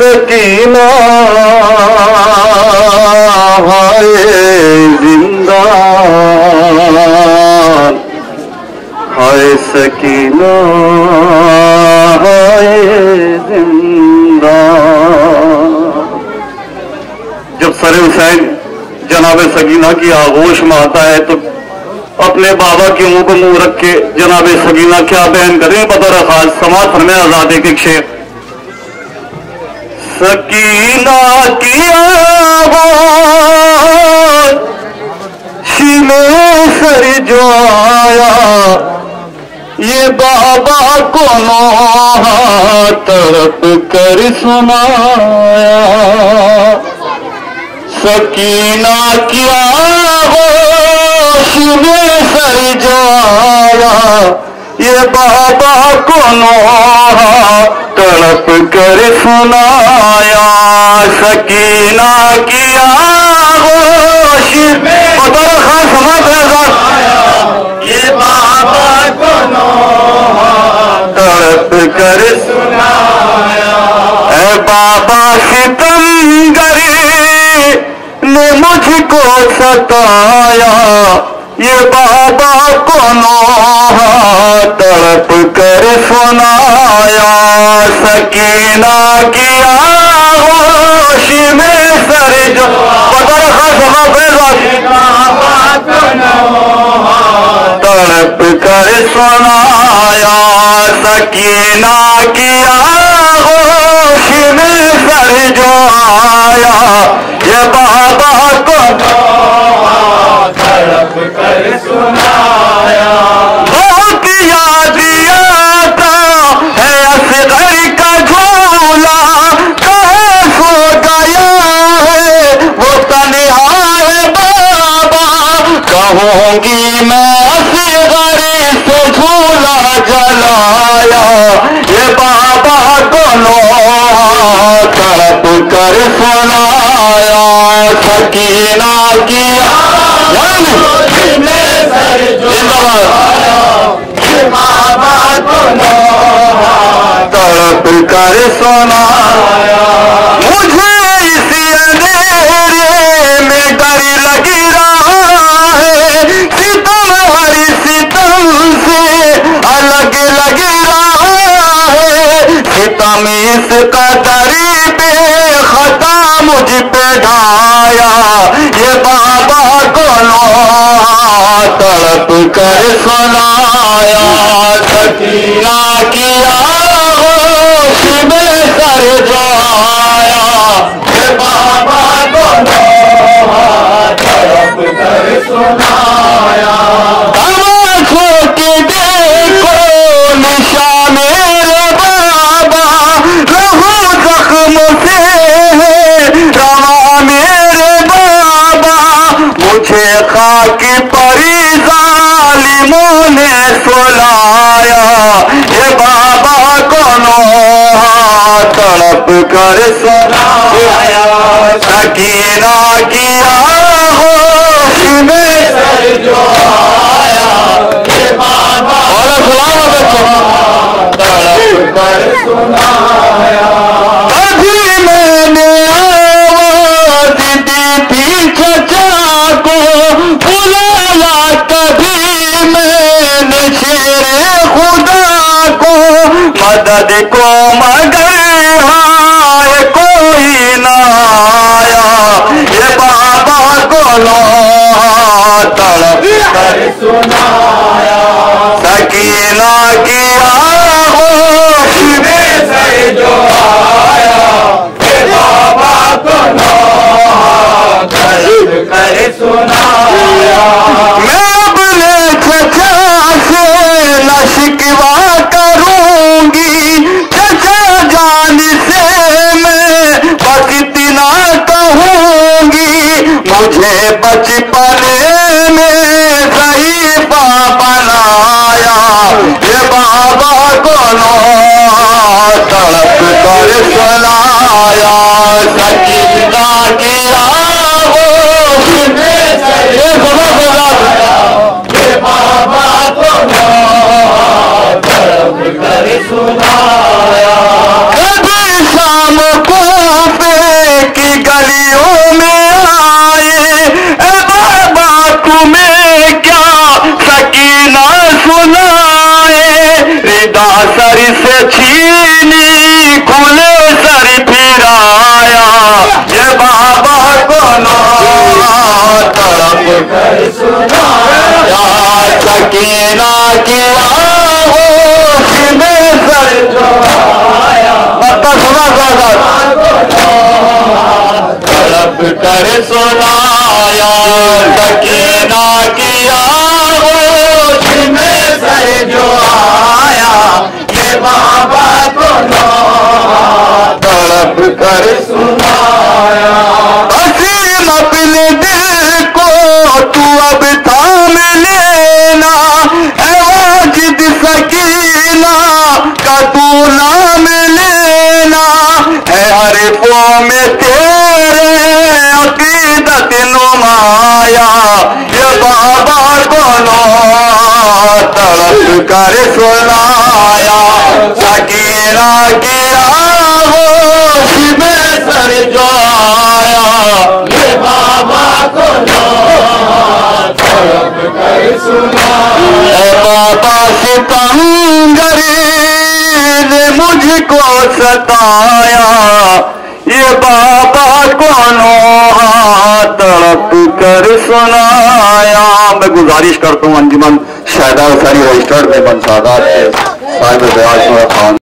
سکینہ ہائے زندان، ہائے سکینہ ہائے زندان۔ جب سر حسین جناب سکینہ کی آغوش میں آتا ہے تو اپنے بابا کے منہ پہ منہ رکھ کے جناب سکینہ کیا بیان کریں بطور خاص سماعت فرمائیں آزاد ایک شعر۔ سکینہ کی آغوش میں سر جو آیا، یہ بابا کو نوحہ تڑپ کر سنایا۔ سکینہ کی آغوش میں سر جو آیا، یہ بابا کو نوحہ تڑپ کر سنایا۔ سکینہ کی آغوش میں بطور خاص سماعت یہ بابا کو نوحہ تڑپ کر سنایا۔ اے بابا ستمگری نے مجھ کو ستایا، یہ بابا کو نوحہ تڑپ کر سنایا۔ سکینہ کی آغوش میں سر جو بطور خاص بابا کو نوحہ تڑپ کر سنایا۔ سکینہ کی آغوش میں سر جو آیا، یہ بابا کو نوحہ تڑپ کر سنایا۔ بہت یاد آتا ہے اصغر کا جھولا، کہاں سو گیا ہے وہ تنہا ہے بابا، کہوں گی میں اصغر سے جھولا جلایا، یہ بابا کو نوحہ تڑپ کر سنایا۔ سکینہ کی آغوش میں سر جو آیا، یہ بابا کو نوحہ تڑپ کر سنایا۔ مجھے اسی اندھیرے میں ڈر لگ رہا ہے، ستم ہر ستم سے الگ لگ رہا ہے، ستم اس قدر بے خطا مجھ پہ ڈھایا، یہ بابا کو نوحہ تڑپ کر سنایا۔ سکینہ کی آغوش میں سر جو آیا، یہ بابا کو نوحہ تڑپ کر سنایا۔ آنکھوں کے دیکھو نشان میرے بابا، لہو زخم سے ہے رواں میرے بابا، مجھے خاک پر ظالموں نے سلایا، یہ بابا کو نوحہ تڑپ کر سنایا۔ سکینہ کی آغوش میں سر جو آیا، یہ بابا تڑپ کر سنایا۔ کبھی میں نے آواز دی تھی چچا کو بلایا، کبھی میں نے شیر خدا کو مدد کو، مگر ہائے کوئی نہ آیا، یہ بابا کو نوحہ تڑپ کر سنایا۔ سکینہ کی آغوش میں سر جو آیا، یہ بابا کو نوحہ تڑپ کر سنایا۔ میں اپنے چچا سے نہ شکوا کروں گی، چچا جان سے میں بس اتنا کہوں گی، مجھے بچپنے میں ضعیفہ بنایا، یہ بابا کو نوحہ تڑپ کر سنایا۔ سکینہ کی آغوش میں سر جو آیا، یہ بابا کو نوحہ تڑپ کر سنایا۔ کبھی شام کو कर सुनाया सकीना की आगोश में सर जो आया तड़प कर सुनाया सकीना की आगोश में सर जो आया ये बाबा को तड़प कर सुनाया असीम अपने दिल को तू अब थाम लेना है वाजिद सकीना का तू नाम लेना है हरीफों में तेरे अकीदत नुमाया ये बाबा को तड़प कर सुनाया सकीना की आगोश में सर जो आया ये बाबा को तड़प कर सुनाया बाबा सितमगरी ने मुझको सताया ये बाबा को तड़प कर सुनाया। मैं गुजारिश करता हूँ अंजुमन शायदा सारी रजिस्टर्ड में बन सादात के साहिब बयाज खान